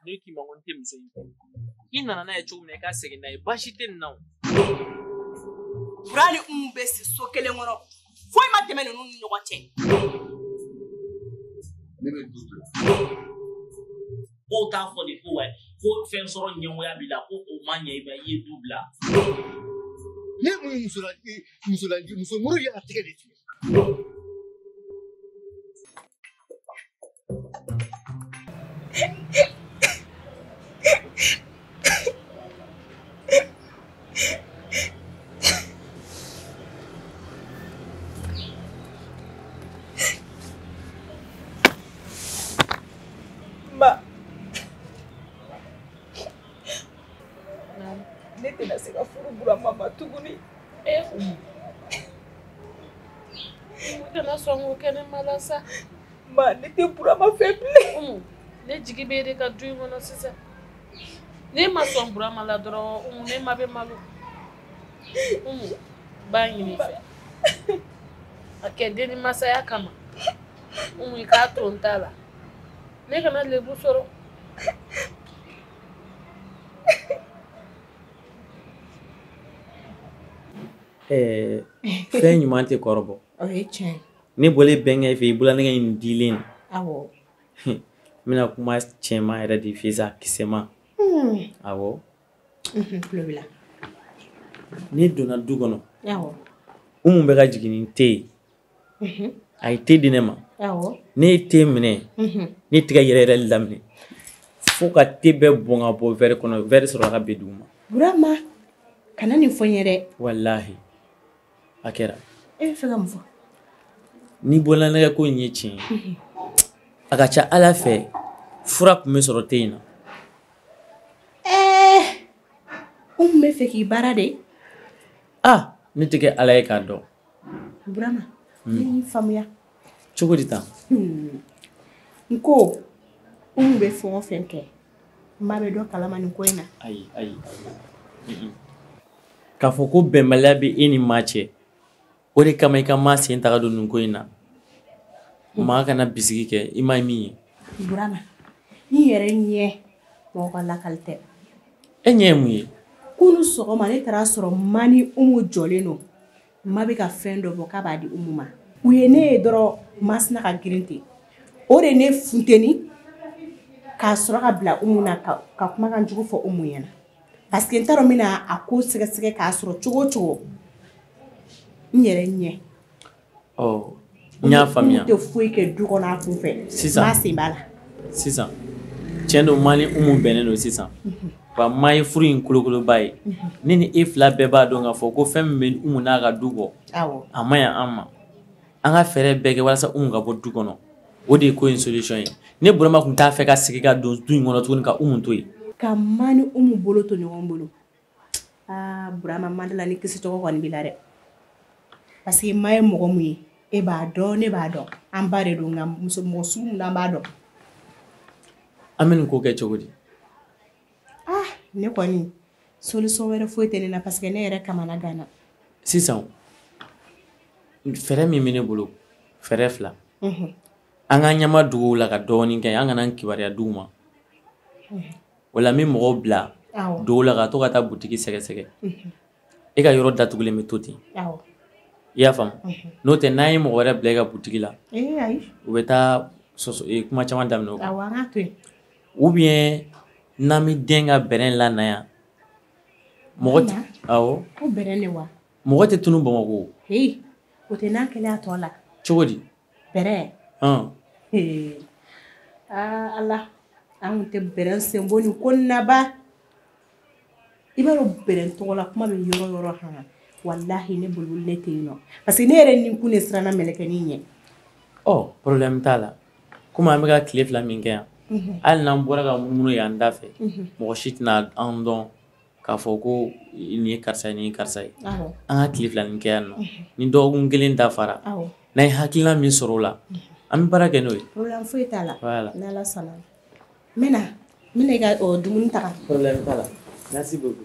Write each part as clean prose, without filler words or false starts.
ne ki mangonte muso yi ina na e chou me ka segi na e bashite na Burani umbesi so kele ngono foi ma temene nu nyogote nebe double o ta fo ni fo fen soro nyenwo ya bila ko o manya iba ye double ne muso muru ya atigede Ma nete Bourama faible. Ne jigi be de ka du ngono sisa. Ne ma son Bourama la doro ne ma be malu. Ba yini fe. Akede ni masaya kama. Ka tontala. Ne kana lebu soro. Fɛn ɲuman tɛ kɔrɔbɔ. O ye tiɲɛ. Ne bɔlen bɛnkɛ fɛ i bolola ne in dilen. Awɔ. N bɛna kuma cɛman yɛrɛ de fɛ sa kisɛma. Awɔ. Tulo bila. Ne donna du kɔnɔ. Awɔ. Umu bɛ ka jigin te yen. A ye te di ne ma. Awɔ. Ne ye te minɛ. Ne tɛgɛ yɛrɛ yɛrɛ daminɛ. Fo ka te bɛɛ bɔn ka bɔ verre kɔnɔ verre sɔrɔ ka bɛn dugu ma. Bourama kana nin fɔ n ye dɛ. Walahi. A kɛra. E bɛ fɛ ka mun fɔ? Ni bɔla nɛgɛ ko in ye tiɲɛ ye. A ka ca Ala fɛ fura tun bɛ sɔrɔ te in na. U tun bɛ fɛ k'i baara de. Ne tɛ kɛ Ala ye k'a dɔn. Bourama ne y'i faamuya. Cogo di tan? N ko u tun bɛ fɛn o fɛn kɛ n b'a bɛ dɔn kalama nin ko in na. Ayi. K'a fɔ ko bɛnbaliya bɛ e ni maa cɛ o de kama i ka maa sen taga don nin ko in na. Maa kana bisigi kɛ i ma ye min ye. Bourama ni yɛrɛ ɲɛ mɔgɔ ka lakali tɛ. E ɲɛ ye mun ye? Kunu sɔgɔma ne taara sɔrɔ ma ni Umu jɔlen don. Ma bɛ ka fɛn dɔ bɔ k'a b'a di Umu ma. U ye ne ye dɔrɔn masina ka girin ten. O de ne funteni k'a sɔrɔ ka bila Umu na ka kumakan jugu fɔ Umu ɲɛna. Parce que n t'a dɔn n bɛna a ko sɛgɛsɛgɛ k'a sɔrɔ cogo o cogo n yɛrɛ ɲɛ. N y'a faamuya. Umu tɛ foyi kɛ du kɔnɔ a kun fɛ. Sisan maa sen b'a la. Sisan tiɲɛ don maa ni Umu bɛnnen don sisan. Wa maa ye furu in kolokoloba ye. Ne ni e fila bɛɛ b'a dɔn k'a fɔ ko fɛn min bɛ Umu n'a ka du bɔ a ma ɲi an ma. An ka fɛɛrɛ bɛɛ kɛ walasa Umu ka bɔ du kɔnɔ. O de ye ko in solution ye. Ne Bourama tun t'a fɛ ka segin ka don du in kɔnɔ tuguni ka Umu to yen. Ka ma ni Umu bolo to ɲɔgɔn bolo. Bourama mandala ni kisi tɔgɔ kɔni b'i la dɛ. Parce que ma ye mɔgɔ mun ye e b'a dɔn ne b'a dɔn an ba de don nka mɔgɔ sugu mun an b'a dɔn. An bɛ nin ko kɛ cogo di? Ne kɔni solution wɛrɛ foyi tɛ ne na parce que ne yɛrɛ kamana gana. Sisan fɛɛrɛ min bɛ ne bolo fɛɛrɛ fila. An ka ɲɛma duguw la ka dɔɔnin kɛ an kana kibaruya dugu ma. O la n bɛ mɔgɔw bila dɔw la ka to ka taa butigi sɛgɛsɛgɛ. E ka yɔrɔ datugulen bɛ to ten. I y'a faamu? N'o tɛ n'an ye mɔgɔ wɛrɛ bila e ka butigi la u bɛ taa kuma caman daminɛ o kan. Ou bien n'an bɛ den ka bɛrɛn lana yan mɔgɔ tɛ awɔ ko bɛrɛn de wa? Mɔgɔ tɛ tunu Bamakɔ. O tɛ n'a kɛlɛ a tɔ la. Cogo di? Bɛrɛn. Ala an tun tɛ bɛrɛn senbɔ nin ko naba. I b'a dɔn bɛrɛn tɔgɔ la kuma bɛ yɔrɔ yɔrɔ han. Wallahi ne bolo ne tɛ yen nɔ parce que ne yɛrɛ ni kun de siranna mɛlɛkɛnin ɲɛ. Problème t'a la. Komi an bɛ ka tile fila min kɛ yan. Hali n'an bɔra ka munumunu yan da fɛ mɔgɔ si tɛna an dɔn k'a fɔ ko nin ye karisa ye nin ye karisa ye. An ka tile fila nin kɛ yan nɔ ni dɔgɔkun kelen dafara n'an ye hakilina min sɔrɔ o la an bɛ baara kɛ n'o ye. Problème foyi t'a la. N'Ala sɔnna. N bɛna i ka dumuni ta. Problème t'a la. Merci beaucoup.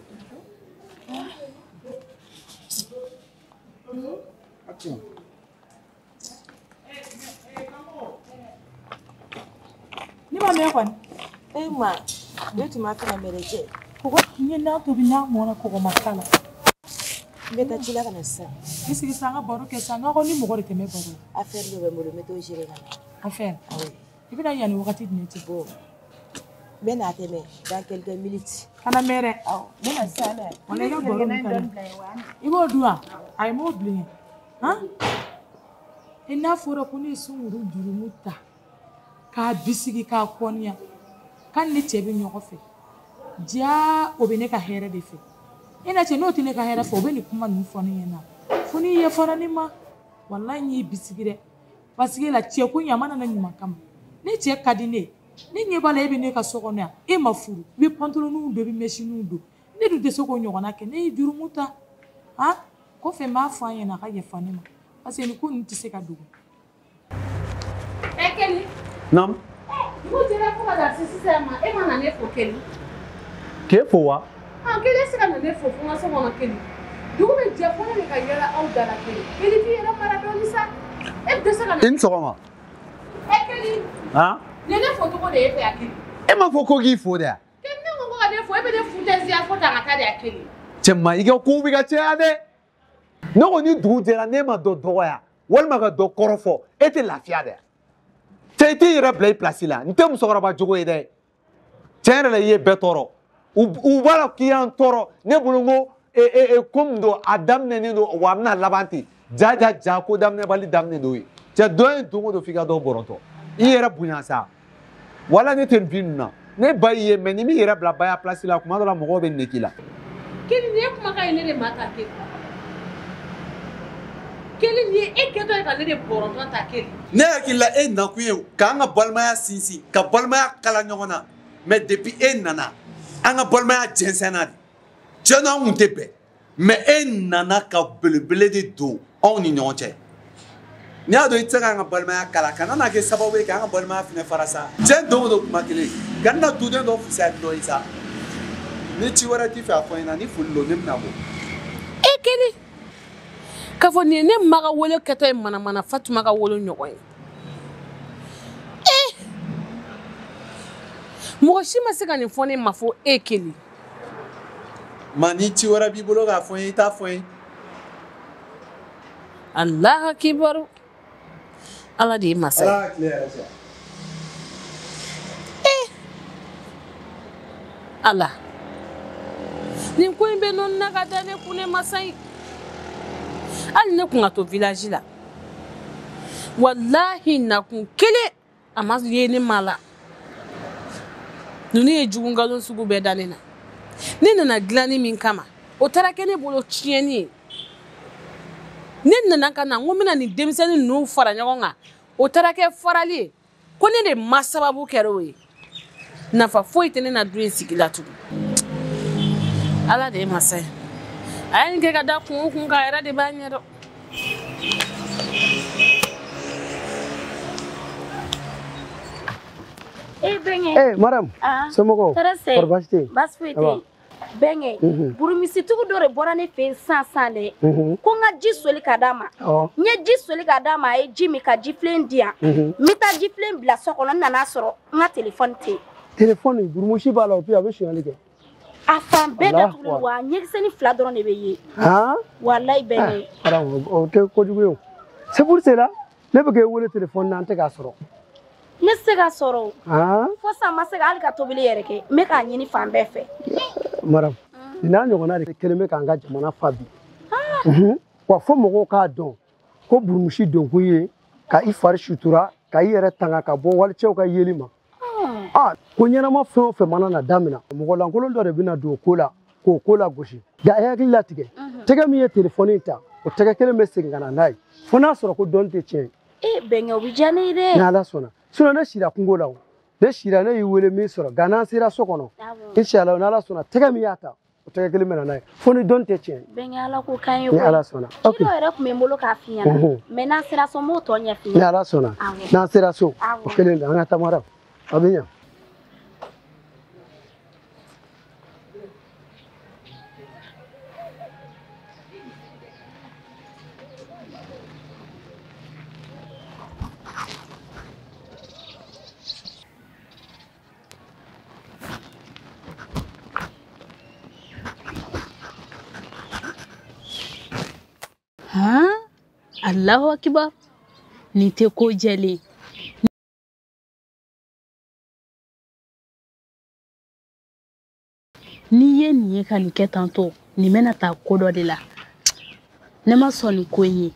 Ne b'a mɛn kɔni. Ma Ne tun ma fɛ ka mɛrɛjɛ. Kɔgɔ n n'a tobi n'a mɔna kɔgɔ ma k'a la. N bɛ taa ci la ka na sisan. I sigi sisan an ka baro kɛ sisan n ka ni mɔgɔ de tɛmɛ baro. Affaire dɔ bɛ n bolo n bɛ t'o gérer ka na. Affaire. Awɔ. I bɛna yanni wagati jumɛn cɛ? Bon. N bɛ n'a tɛmɛ dans quelques minutes. Kana mɛrɛ. Awɔ. N bɛ na sisan dɛ. Wala i ka baro min ka di. I b'o dun wa? A ye m'o bilen. Han? I n'a fɔra ko ne ye sunkuru jurumu ta k'a bisigi k'a kɔniya k'an ni cɛ bɛ ɲɔgɔn fɛ jaa o bɛ ne ka hɛrɛ de fɛ i na cɛ n'o tɛ ne ka hɛrɛ fɛ o bɛ nin kuma ninnu fɔ ne ɲɛna fo n'i ye fara ne ma walahi n y'i bisigi dɛ parce que la cɛ ko ɲama nana ɲuman kama ne cɛ ka di ne ye ne ɲɛ b'a la e bɛ ne ka so kɔnɔ yan e ma furu i bɛ pantaloniw don i bɛ mɛsiniw don ne dun tɛ se k'o ɲɔgɔnna kɛ ne ye jurumu ta han kɔfɛ n b'a fɔ an ɲɛna a ka yafa ne ma parce que nin ko ninnu tɛ se ka dogo. Kelly. Naam. Mo jira ko da sisan ma e ma na ne fo Kelly. Ke fo wa? Ah Kelly sika na ne fo fo ma so ma Kelly. Dugu be je fo ne ka yara aw da la Kelly. Kelly fi yara mara do ni sa. E de sika na. In sɔgɔma. Kelly. Han? Ne ne fo to ko de e fe a Kelly. E ma fɔ ko k'i fo dɛ? Kelly ne ko ka ne fo e be ne fu tɛ zia fo ta ka ta de a Kelly. Cɛma i ka kow bɛ ka caya dɛ. Ne ko ni dugu jɛra ne ma dɔ dɔgɔya walima ka dɔ kɔrɔfɔ e tɛ lafiya dɛ. Cɛ i t'i yɛrɛ bila i place la n tɛ musokɔrɔba jogo ye dɛ. Tiɲɛ yɛrɛ la i ye bɛɛ tɔɔrɔ. U b'a la k'i y'an tɔɔrɔ ne bolo n ko ko min don a daminɛnen don wa a bɛna laban ten ja ko daminɛbali daminɛ don ye. Cɛ dɔ ye don o don f'i ka dɔ bɔrɔtɔ. I yɛrɛ bonya sa. Wala ne tɛ nin fin ninnu na. Ne ba y'i ye mais ni m'i yɛrɛ bila baya place la tuma dɔ la mɔgɔw bɛ nege la. Kelly ni e kumakan ye ne de ma ta Kelly. Kelly ni e kɛtɔ ye ka ne de bɔrɔtɔ ta Kelly. Ne hakili la e nakun ye k'an ka balimaya sinsin ka balimaya kala ɲɔgɔn na mais depuis e nana an ka balimaya jɛnsɛnna de. Cɛ n'anw tun tɛ bɛn mais e nana ka belebele de don anw ni ɲɔgɔn cɛ. N'i y'a dɔn i tɛ se k'an ka balimaya kala kana n'a kɛ sababu ye k'an ka balimaya fana fara sa. Cɛ don o don kuma kelen kana na duden dɔ fisaya dɔ ye sa. Ni ci wɛrɛ t'i fɛ a fɔ n ɲɛna ni foli don ne bɛna bɔ. E Kelly. K'a fɔ nin ye ne ma ka wolo kɛtɔ ye manamana Fatuma ka wolo ɲɔgɔn ye. Mɔgɔ si ma se ka nin fɔ ne ma fɔ e Kelly. Ma ni ci wɛrɛ b'i bolo k'a fɔ n ye i t'a fɔ n ye. Alahu akibaru. Ala de ye masa ye. Ala ka tile yɛrɛ cɛ. Ala. Nin ko in bɛ nɔnni na ka da ne kun ne masa ye. Hali ne kun ka to village la. Wallahi nakun kelen a ma ye ne ma la. Ninnu ye jugu nkalon sugu bɛɛ da ne na. Ne nana dilanni min kama o taara kɛ ne bolo tiɲɛni ye. Ne nana ka na n ko n bɛna nin denmisɛnnin ninnu fara ɲɔgɔn kan o taara kɛ farali ye ko ne de ma sababu kɛra o ye. Nafa foyi tɛ ne na du in sigi la tugun. Ala de ye masa ye. A ye nin kɛ ka da kun o kun kan a yɛrɛ de b'a ɲɛ dɔn. Benge. Madame. Somɔgɔw. Kɔri baasi tɛ yen? Baasi foyi tɛ yen. Benge. Burumisitigiw dɔ de bɔra ne fɛ yen sisan dɛ. Ko n ka ji soli ka d'a ma. N ye ji soli ka d'a ma a ye ji min ka jifilen di yan. N bɛ taa jifilen bila so kɔnɔ n nana sɔrɔ n ka telefɔni tɛ yen. Telefɔni burumusi b'a la o puis a bɛ sonyali kɛ. A fan bɛɛ datugulen wa ɲɛkisɛni 2 dɔrɔn de bɛ ye. Walayi Benge. O tɛ kojugu ye o. C'est pour cela ne bɛ k'e wele telefɔni na n tɛ k'a sɔrɔ. Ne tɛ se ka sɔrɔ o. Fo sisan n ma se ka hali ka tobili yɛrɛ kɛ n bɛ k'a ɲini fan bɛɛ fɛ. Madame nin n'a ɲɔgɔnna de kelen bɛ k'an ka jamana fa bi. Wa fo mɔgɔw k'a dɔn ko burumusi donkun ye ka i fari sutura ka i yɛrɛ tanga ka bɔ walicɛw ka yeli ma. Ko ɲɛnama fɛn o fɛn mana na daminɛ mɔgɔ lankolon dɔ de bɛna don o ko la k'o ko la gosi. Nka a ye hakili latigɛ tɛgɛ min ye telefɔni ta o tɛgɛ kelen bɛ segin ka na n'a ye fo n'a sɔrɔ ko dɔnni tɛ tiɲɛ. Bɛnkɛ o bɛ diya ne ye dɛ. Ni Ala sɔnna sinon ne sira kungo la o ne sira ne y'i wele min sɔrɔ nka n'an sera so kɔnɔ inshallah ni Ala sɔnna tɛgɛ min y'a ta o tɛgɛ kelen bɛ na n'a ye fo ni dɔnni tɛ tiɲɛ. Bɛnkɛ Ala ko kan ye o. Ni Ala sɔnna. Kilo yɛrɛ tun bɛ n bolo k'a f'i ɲɛna mais n'an sera so n b'o tɔ ɲɛf'i ɲɛna. Ni Ala sɔnna n'an sera so o kelen don an ka taa mara a bɛ ɲɛ. Allahu akbar. Ni te ko jeli. Ni ye ni ye ka ni kɛ tantôt ni mena ta ko dɔ de la. Ne ma sɔn ni ko ye.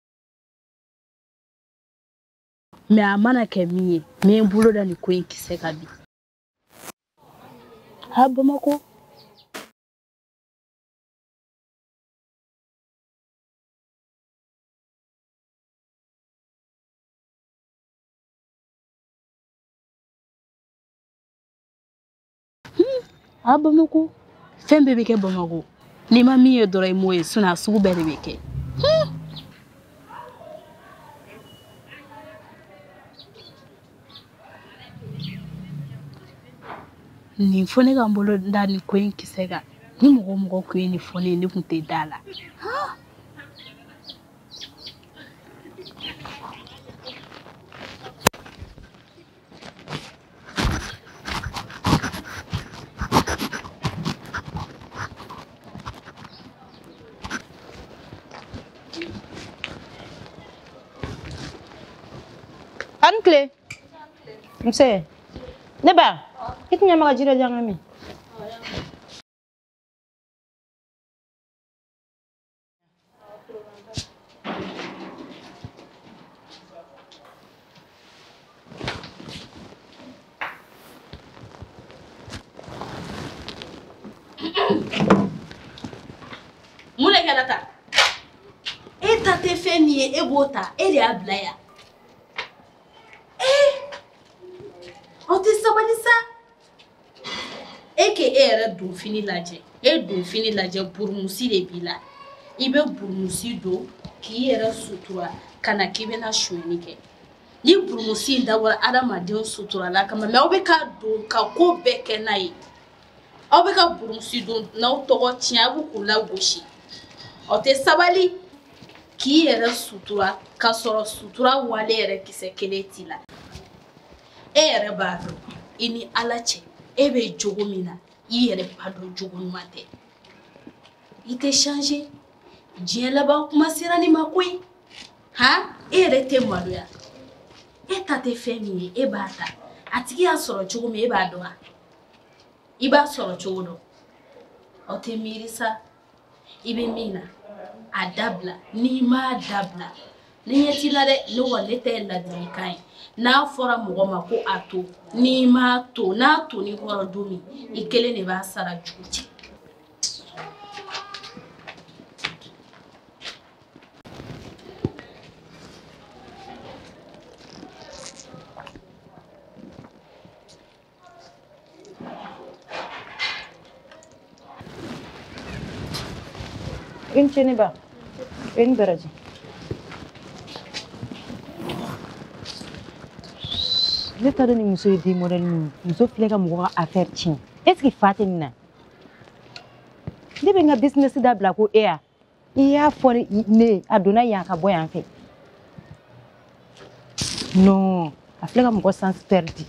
Mais a mana kɛ min ye, me bolo da ni ko in kisɛ ka bi. Ha Bamako. Ha Bamako. Fɛn bɛɛ bɛ kɛ Bamako. Ni ma min ye dɔrɔn i m'o ye, sinon a sugu bɛɛ de bɛ kɛ. Ni fɔ ne ka n bolo da ni ko in kisɛ kan. Ni mɔgɔ ko ye ni fɔ ne kun tɛ da la. Ancle. Mse. Ne ba? Itu nya maka jira jangan mi. Mune kalata. Eta te femi e bota, e de ablaya. On te sabali sa. Eke era do fini laje. E do fini laje burmusi de bila. Ibe burmusi do ki era sutura kana kibena shwenike. Ni burmusi ndawara adamaden sutura la kama me obeka do ka ko beke nai. Obeka burmusi do na otogo tiabu kula goshi. On te sabali ki era sutura ka soro sutura wale era kise keleti la. Ere bado ini alache ebe jogo mina iyere bado jogo mate ite changer dien là-bas kuma sirani makui ha ere te maluya eta te femi e bata atiki asoro jogo me e bado ha iba soro jogo do o te mirisa ibe mina adabla ni ma adabla ni yeti la de lo wale te la dikai na fora mɔgɔ ko ato ni ma to na to ni hɔrɔn domi I kelen de b'a sara jugu cɛ Ini cini ba? Ini beraji. Ne taara ni muso ye den modèle min muso filɛ ka mɔgɔ ka affaire tiɲɛ est-ce que fa tɛ nin na ne bɛ n ka business dabila ko e ya I y'a fɔ ne a donna yan ka bɔ yan fɛ non a filɛ ka mɔgɔ sens perdu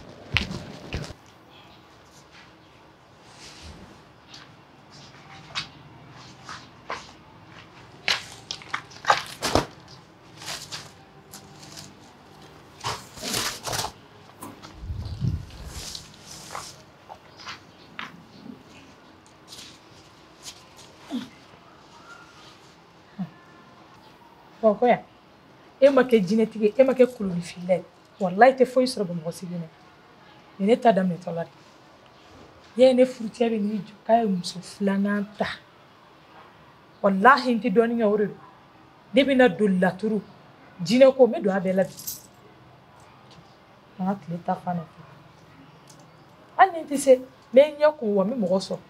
Koya e ma kɛ jinɛtigi e ma kɛ kululi filɛ wallahi tɛ foyi sɔrɔ Bamakɔ sigi ne ne ta daminɛ tɔla de ye ne furucɛ bɛ ni jɔ k'a ye muso filanan ta wallahi n tɛ dɔɔnin kɛ o de don ne bɛna don laturu jinɛ ko n bɛ don a bɛɛ la bi an ka tile ta fan na hali ni n tɛ se n bɛ n ɲɛ kun wa n bɛ mɔgɔ sɔrɔ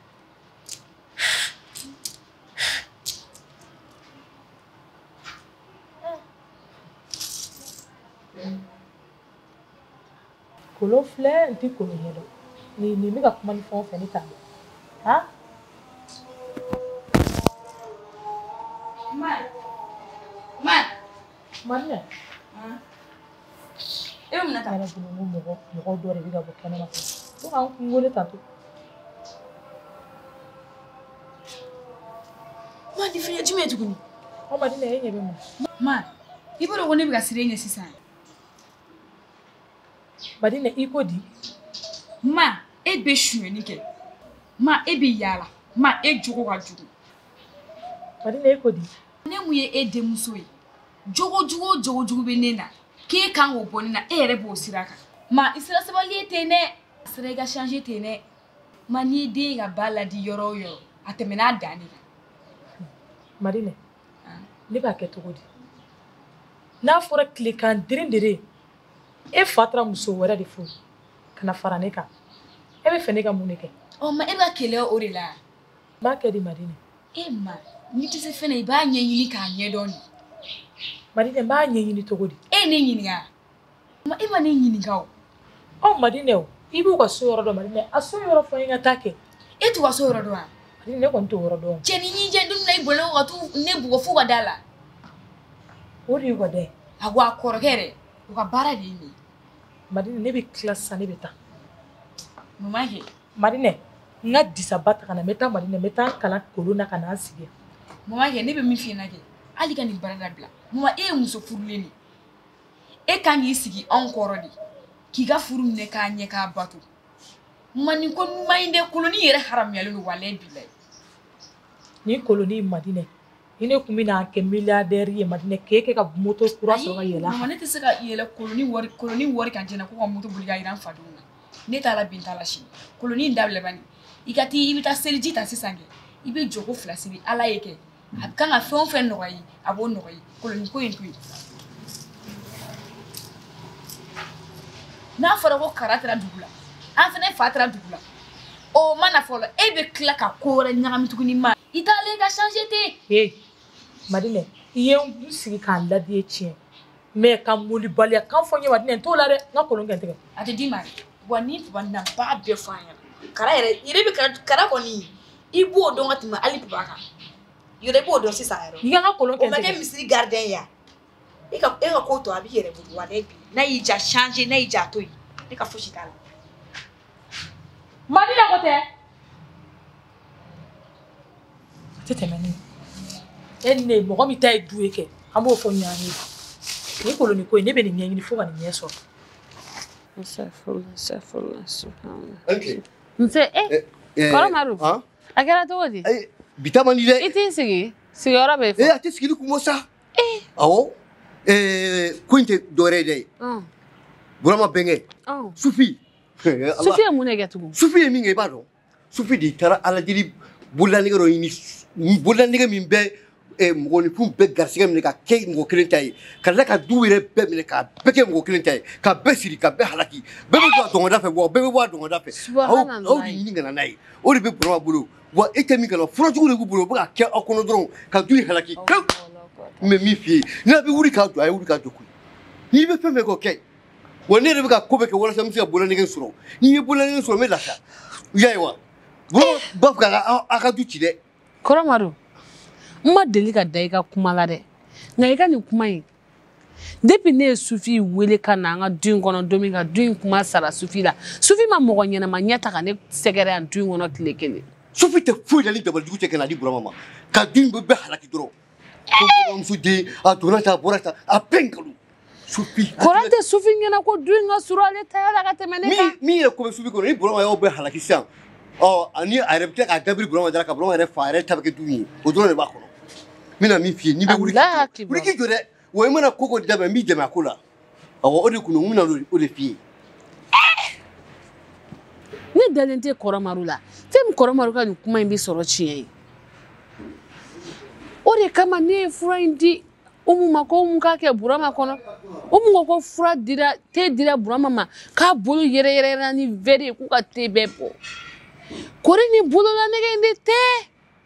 Kolo filɛ n tɛ kolo ɲɛdɔn ni bɛ ka kuma ni fɛn o fɛn ne t'a dɔn han Maria e bɛ na taa yɛrɛ bolo ko mɔgɔ dɔ de bɛ ka bɔ kɛnɛma fɛ donc an kun wele tantôt ma di fiɲɛ jumɛn tuguni o Madina e ɲɛ bɛ mun ma i b'a dɔn ko ne bɛ ka sira ɲɛ sisan Madina i ko di ma e bɛ suyɛni kɛ ma e bɛ yaala ma e jogo ka jugu Madina e ko di ne mun ye e denmuso ye jogo jugu bɛ ne na k'e kan k'o bɔ ne na e yɛrɛ b'o sira kan ma i sera sabali ye ten dɛ sera i ka changer ten dɛ ma n'i den ka ba ladi yɔrɔ o yɔrɔ a tɛmɛna dan de kan Madina ne b'a kɛ cogo di n'a fɔra tilekan dirindere e fa taara muso wɛrɛ de fo kana fara ne kan e bɛ fɛ ne ka mun de kɛ ma e b'a kɛlɛ o de la b'a kɛ di Madina e ma n'i tɛ se fɛnɛ i b'a ɲɛɲini k'a ɲɛdɔn de Madina b'a ɲɛɲini cogo di e ne ɲininka ma e ma ne ɲininka o Madina o i b'u ka so yɔrɔ dɔn Madina a so yɔrɔ fɔ n ka taa kɛ e t'u ka so yɔrɔ dɔn wa Madina ne kɔni t'o yɔrɔ dɔn cɛ ni ɲinjɛ don na i bɔlen ka t'u ne bugɔ fo ka da la o de y'u ka dɛ a ko a kɔrɔkɛ yɛrɛ u ka baara de ye nin Madina ne bɛ tila sisan ne bɛ taa mun b'a kɛ Madina n ka disaba ta ka na n bɛ taa Madina n bɛ taa kalan kolon na ka na n sigi mun b'a kɛ ne bɛ min f'i ɲɛna kɛ hali ka nin baara dabila mun e ye muso furulen de e kan k'i sigi anw kɔrɔ de k'i ka furu minɛ k'a ɲɛ k'a bato nin ko ɲuman in dɛ koloni yɛrɛ haramuyalen don walayi bilayi ni koloni Madina i ne kun bɛna kɛ milliardaire ye Madina k'e kɛ ka moto kura sɔrɔ ka yɛlɛ mama ne tɛ se ka yɛlɛ koloni wari kan jɛnɛ ko ka moto boli ka yira n fadenw na ne t'a la bin t'a la sini koloni in dabila bani i bɛ taa seliji ta sisan kɛ i bɛ joko fila siri ala ye kɛ a kan ka fɛn o fɛn nɔgɔya ye a b'o nɔgɔya koloni ko in to yen n'a fɔra ko kara taara dugu la an fɛnɛ fa taara dugu la o mana fɔlɔ e bɛ tila ka ko wɛrɛ ɲagami tuguni ma i t'ale ka changer ten Madina i ye n sigi k'a ladiye tiɲɛ mais ka molibaliya kan fɔ n ye Madina n t'o la dɛ n ka kolon kɛ n tɛgɛ a tɛ d'i ma wa ni papa na ba bɛɛ fɔ an ɲɛna kara yɛrɛ bɛ kara kɔni i b'o dɔn ka tɛmɛ hali papa kan yɛrɛ b'o dɔn sisan yɛrɛ i ka n ka kolon kɛ n tɛgɛ o ma kɛ misiri gardien ya e ka ko to a b'i yɛrɛ bolo wa n'a y'i ja changer n'a y'i ja to yen ne ka fosi t'a la Madina ko tɛ a tɛ tɛmɛ ne e ni ne mɔgɔ min ta ye du ye kɛ an b'o fɔ ɲɔgɔn ye ni koloni ko ye ne bɛ nin ɲɛɲini fo ka nin ɲɛ sɔrɔ Kɔrɔmaru a kɛra cogo di bi ta man di dɛ i t'i sigi sigiyɔrɔ bɛ fɔ a tɛ sigili kun bɔ sa awɔ ko in tɛ dɔwɛrɛ ye dɛ Burama bɛnkɛ Sufi Sufi ye mun de kɛ tugun Sufi ye min kɛ i b'a dɔn Sufi de taara Aladeli bololanɛgɛ dɔ ɲini bololanɛgɛ min bɛ mɔgɔninfin bɛɛ garisɛgɛ minɛ ka kɛ mɔgɔ kelen ta ye ka tila ka du yɛrɛ bɛɛ minɛ ka bɛɛ kɛ mɔgɔ kelen ta ye ka bɛɛ siri ka bɛɛ halaki bɛɛ bɛ bɔ a dɔngɔda fɛ wa bɛɛ bɛ bɔ a dɔngɔda fɛ aw de ɲini ka na n'a ye o de bɛ Burama bolo wa e tɛ min kɛ furajugu de b'u bolo u bɛ ka kɛ aw kɔnɔ dɔrɔn ka du in halaki mɛ min f'i ye n'a bɛ wuli k'a jɔ a ye wuli k'a jɔ koyi n'i bɛ fɛn fɛn k'o kɛ wa ne yɛrɛ bɛ ka ko bɛɛ kɛ walasa n bɛ se ka bololanɛgɛ sɔrɔ n'i ye bololanɛgɛ sɔrɔ n bɛ lafiya i y'a ye wa Burama b'a fɛ k'a ka du ci dɛ Kɔrɔmaru n ma deli ka da i ka kuma la dɛ nka i ka nin kuma in depuis ne ye Sufi wele ka na an ka du in kɔnɔ don min ka du in kuma sara Sufi la Sufi ma mɔgɔ ɲɛnama ɲɛ ta ka ne sɛgɛrɛ yan du in kɔnɔ tile kelen Sufi tɛ foyi la ni dabalijugu tɛ kɛ na di Burama ma ka du in bɛɛ halaki dɔrɔn ko bamuso den a donna ta a bɔra ta a bɛɛ nkalon Sufi kɔrɔ tɛ Sufi ɲɛna ko du in ka surun ale ta la ka tɛmɛ ne kan min yɛrɛ ko bɛ Sufi kɔnɔ ni Burama y'aw bɛɛ halaki sisan ani a yɛrɛ bɛ tila k'a dabiri Burama dala ka Burama yɛrɛ fa yɛrɛ ta bɛ kɛ du in ye o dɔrɔn de b'a kɔnɔ n bɛna min f'i ye n'i bɛ wuli k'i jɔ dɛ wa i mana ko ko dabɛn n b'i dɛmɛ a ko la awɔ o de kun don n bɛna o de f'i ye ne dalen tɛ Kɔrɔmaru la fɛn min Kɔrɔmaru ka nin kuma in bɛ sɔrɔ tiɲɛ ye o de kama ne ye fura in di Umu ma ko Umu k'a kɛ Burama kɔnɔ Umu ko ko fura dira te dira Burama ma k'a bolo yɛrɛyɛrɛra ni verre ye k'u ka te bɛɛ bɔ kori ni bololanɛgɛ in de tɛ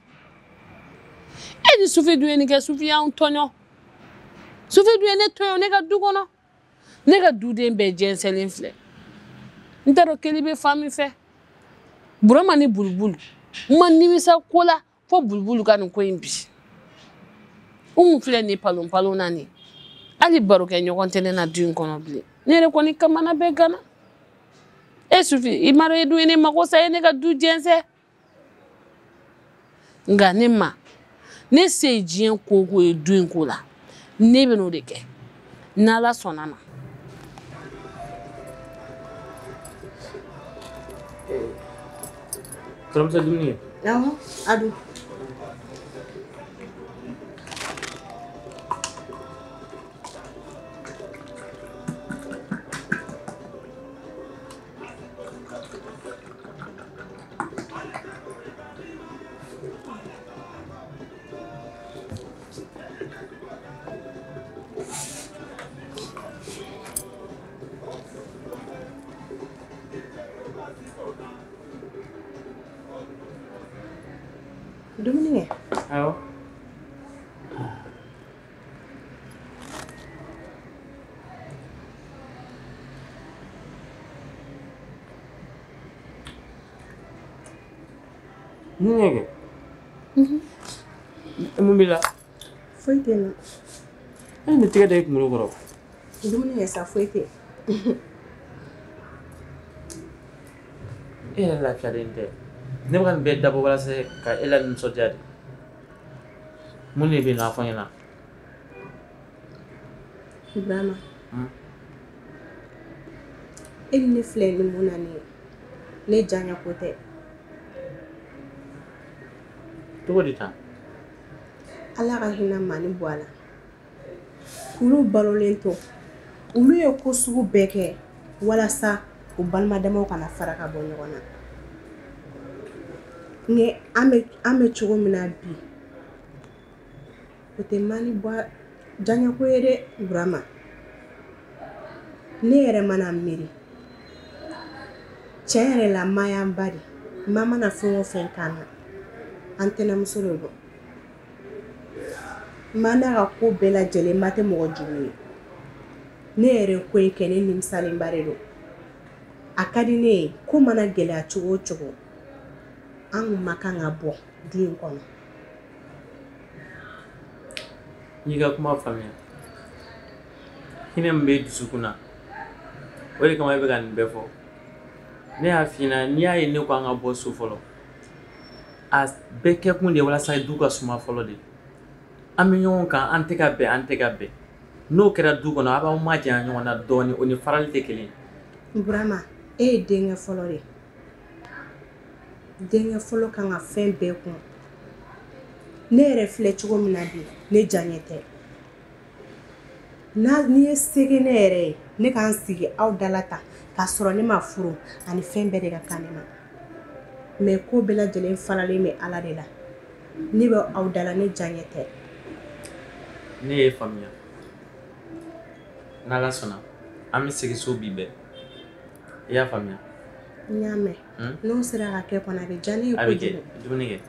e ni Sufi dun ye nin kɛ Sufi y'anw tɔɲɔ Sufi dun ye ne tɔɲɔ ne ka du kɔnɔ ne ka duden bɛɛ jɛnsɛnlen filɛ n t'a dɔn keli bɛ fan min fɛ Burama ni Bulubulu n ma nimisa ko la fo Bulubulu ka nin ko in bi Umu filɛ ni palon palon na ni hali baro kɛ ɲɔgɔn tɛ ne na du in kɔnɔ bilen ne yɛrɛ kɔni kamana bɛ gana e Sufi i ma dɔn e dun ye ne mago sa ye ne ka du jɛnsɛn nka ne ma ne se ye diɲɛ ko ko ye du in ko la ne bɛ n'o de kɛ n'Ala sɔnna ma. Kɔrɔmuso dumuni kɛ. Awɔ, a dun. Dumuni kɛ. Awɔ. Dumuni kɛ. Mun b'i la? Foyi tɛ n na. E ni tɛgɛ da I kunkolo kɔrɔ. Dumuni kɛ sa foyi tɛ. E yɛrɛ lafiyalen tɛ. Ne bɛ ka nin bɛɛ dabɔ walasa ka e la nisɔndiya de. Mun de bɛ yen nɔ a fɔ n ɲɛna. Ibrahima. E ni ne filɛ ni mun na ne ye. Ne janya ko tɛ. Cogo di tan? Ala ka hinɛ mani bɔ a la. Olu balolen to. Olu ye ko sugu bɛɛ kɛ walasa u balimadamaw kana fara ka bɔ ɲɔgɔn na. Nge an bɛ cogo min na bi. O tɛ mani bɔ janya ko ye dɛ Ibrahima. Ne yɛrɛ mana miiri. Cɛ yɛrɛ la ma y'an ba de. Ma mana fɛn o fɛn k'an na. An tɛnɛmuso de don. Ma n'a ka ko bɛɛ lajɛlen ma tɛ mɔgɔ jugu ye. Ne yɛrɛ ko in kɛ ne nimisalenba de don. A ka di ne ye ko mana gɛlɛya cogo o cogo an kun ma kan ka bɔ du in kɔnɔ. N'i ka kuma faamuya. Hinɛ min bɛ dusukun na. O de kama I bɛ ka nin bɛɛ fɔ. Ne y'a f'i ɲɛna n'i y'a ye ne ko an ka bɔ so fɔlɔ. A bɛɛ kɛ kun de walasa du ka suma fɔlɔ de. An bɛ ɲɔgɔn kan an tɛ ka bɛn an tɛ ka bɛn. N'o kɛra du kɔnɔ a b'aw majanya ɲɔgɔn na dɔɔni o ni farali tɛ kelen. Burama e ye denkɛ fɔlɔ de. Denkɛ fɔlɔ kan ka fɛn bɛɛ kun. Ne yɛrɛ filɛ cogo min na bi ne janye tɛ. N'i ye sege ne yɛrɛ ye ne k'an sigi aw dala ta k'a sɔrɔ ne ma furu ani fɛn bɛɛ de ka kan ne ma. Mais ko bɛɛ lajɛlen faralen bɛ Ala de la. Ne bɛ aw dala ne janye tɛ. Ne ye faamuya. N'Ala sɔnna an bɛ segin so bi bɛɛ. I y'a faamuya? N y'a mɛn. N'o sera ka kɛ kɔni a bɛ diya ne ye kojugu. A bɛ kɛ dumuni kɛ.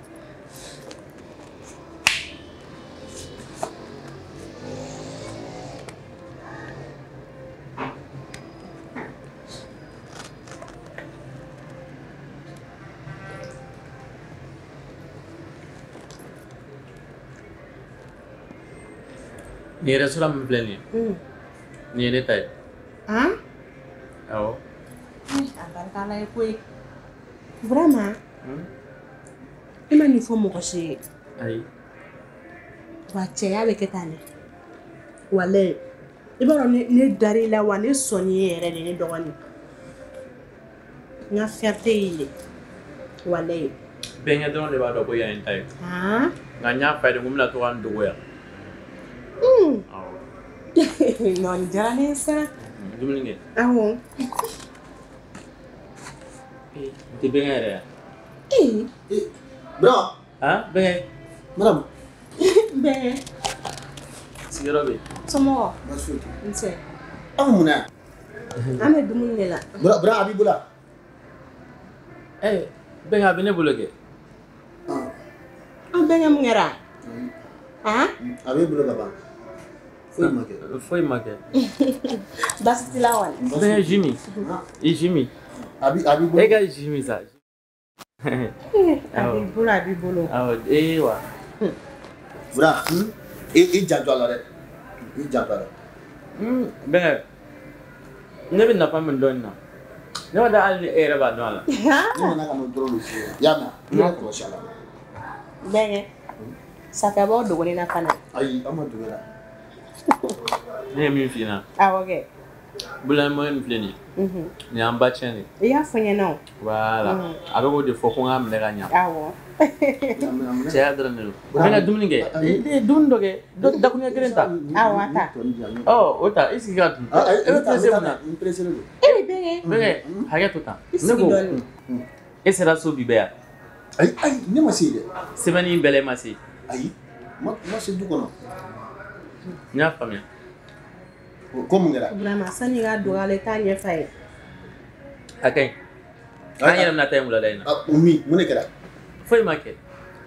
Nin ye restaurant min filɛ nin ye. Nin ye ne ta ye. Awɔ. A barika Ala ye koyi. Vraiment. I ma nin fɔ mɔgɔ si ye. Ayi. Wa cɛya bɛ kɛ tan de. Walayi. I b'a dɔn ne dar'i la wa ne sɔnni ye yɛrɛ de ne dɔgɔnin. N ka fierté y'i ye. Walayi. Bɛnkɛ dɔrɔn de b'a dɔn ko yan ye n ta ye. Nka n y'a f'a ye de ko n bɛna to ka n dogo yan. Non, nin diyara ne ye sa. Dumuni kɛ. Awɔ. N tɛ bɛnkɛ yɛrɛ yan. Bra. Bɛnkɛ. Madame. Bɛnkɛ. Sigiyɔrɔ bɛ yen. Somɔgɔ. Baasi foyi tɛ. Nse. Aw mun na yan? An bɛ dumuni de la. Bra a b'i bolo wa? Bɛnkɛ a bɛ ne bolo kɛ. An bɛnkɛ mun kɛra? A b'i bolo ka ban. Foyi ma kɛ. Foyi ma kɛ. Baasi t'i la wali. Bɛnkɛ Jimi. I Jimi. A b'i bolo. E ka Jimi sa. A b'i bolo. Awɔ wa. Bra. I janto a la dɛ. I janto a la. Bɛnkɛ. Ne bɛ nafa min dɔn nin na. Ne ma da hali ni e yɛrɛ b'a dɔn a la. Ne nana ka n'o dɔrɔn de f'i ye. I y'a mɛn? I y'a kɔlɔsi a la. Bɛnkɛ. Saka b'aw dɔgɔnin na fana. Ayi, an ma dogo la. Ne ye min f'i ɲɛna. Awɔ kɛ. Bulalimaya nin filɛ nin ye. Nin y'an ba tiɲɛ de. I y'a fɔ n ɲɛna o. Voilà. A bɛ k'o de fɔ ko n k'a minɛ ka ɲa. Awɔ. Cɛya dɔrɔn de don. O bɛ ka dumuni kɛ. Dumuni dɔ kɛ. Dakuruɲɛ kelen ta. Awɔ a ta. O ta i sigi ka dun. E bɛ pressé mun na? E bɛ bɛnkɛ. Bɛnkɛ hakɛ to tan. I sigi dɔɔnin. E sera so bi bɛɛ yan. Ayi, ne ma se dɛ. Semaine in bɛɛ la e ma se. Ayi, ma se du kɔnɔ. N y'a faamuya. Ko mun kɛra? Burama sani ka don ale t'a ɲɛf'a ye. A ka ɲi. An yɛrɛ bɛna taa yen wulada in na. Mun de kɛra? Foyi ma kɛ.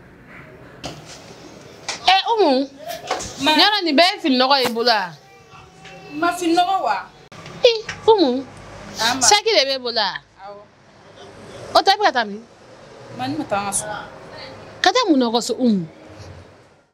Umu, yala nin bɛɛ ye fini nɔgɔ y'i bolo wa? Ma fini nɔgɔ wa? Umu, saki de b'e bolo wa? Awɔ. O tɛ e bɛ ka taa min? Ma ne ma taa n ka so. Ka taa mun nɔgɔ so Umu?